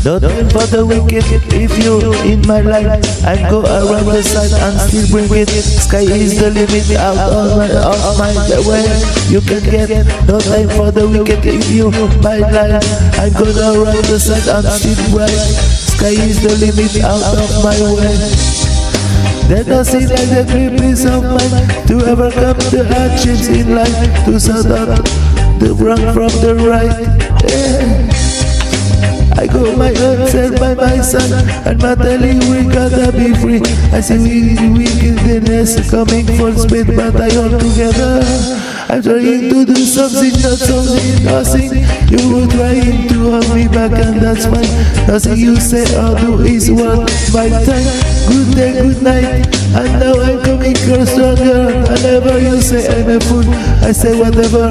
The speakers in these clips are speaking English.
No time for the wicked. If you in my life, I go around the side and still bring it. Sky is the limit out of my way. You can get. No time for the wicked. If you my life, I go around the side and still bright. Sky is the limit out of my way. Let us see like the creepies of mine to overcome the actions in life, to sort out the wrong from the right. Yeah. I got my own self by my side, and mentally we gotta be free. I see wickedness coming full speed, but I all together. I'm trying to do something, not something, nothing. You were trying to hold me back, and that's fine. Nothing you say or do is worth my time. Good day, good night, and now I'm coming close stronger. Whenever you say I'm a fool, I say whatever.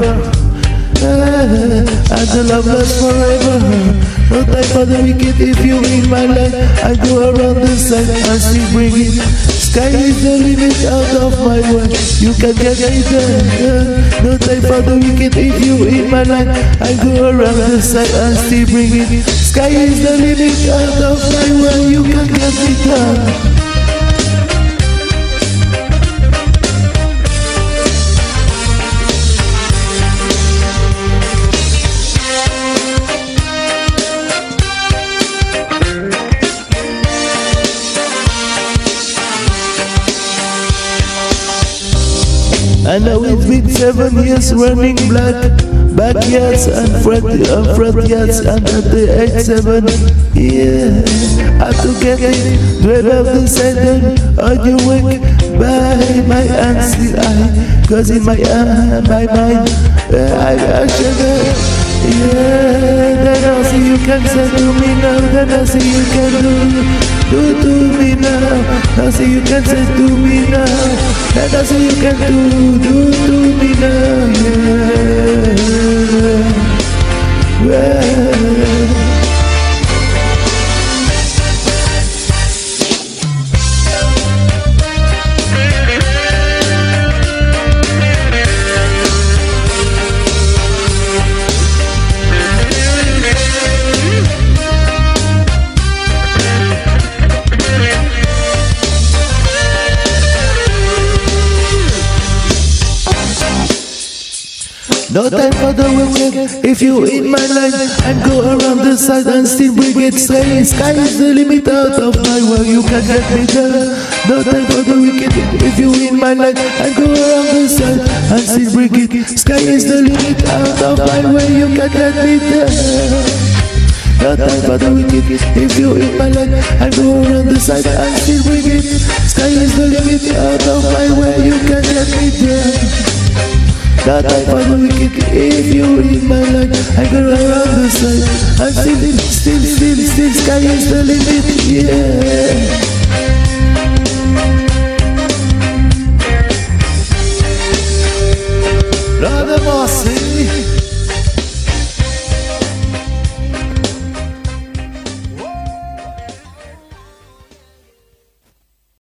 And the love lasts forever. No time for the wicked. If you in my life, I go around the side and still bring it. Sky is the limit out of my way. You can get me there. No time for the wicked. If you in my life, I go around the side and still bring it. Sky is the limit out of my way. You can get me there. I know it's been 7 years running black backyards and front yards, and at the age 7, yeah, I have to get it. 12 of the sudden on you wake by my angsty eye, cause in my mind I should yeah, then I see you can say to me now, then I see you can do to me now. I see you can say to me now, then I see you can do to me now, yeah. No time for the wicked. If you in my life, I go around the side and still bring it. Sky is the limit out of my way. You can get me there. No time for the wicked. If you in my life, I go around the side and still bring it. Sky is the limit out of my way. You can get me there. No time for the wicked. If you in my life, I go around the side and still bring it. Sky is the limit out of my way. You can get me there. No time for the wicked. If you in my life, I go around the side and still sky is the limit, yeah. Brother Mossy.